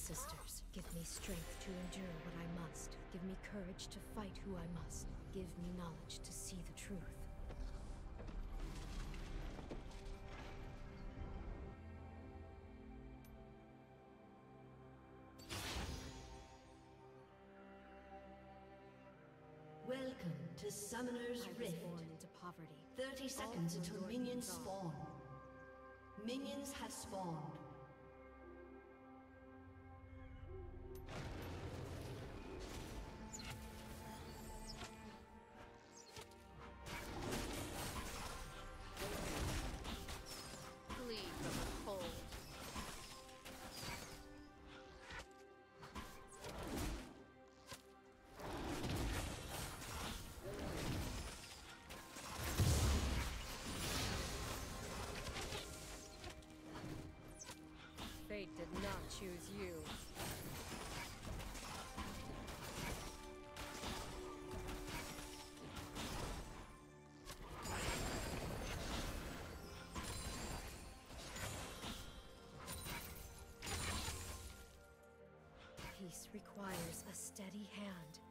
sisters. Give me strength to endure what I must. Give me courage to fight who I must. Give me knowledge to see the truth. Welcome to Summoner's Rift. Born into poverty. 30 seconds until minions spawn. Minions have spawned. Flee from the cold. Fate did not choose you. Peace requires a steady hand.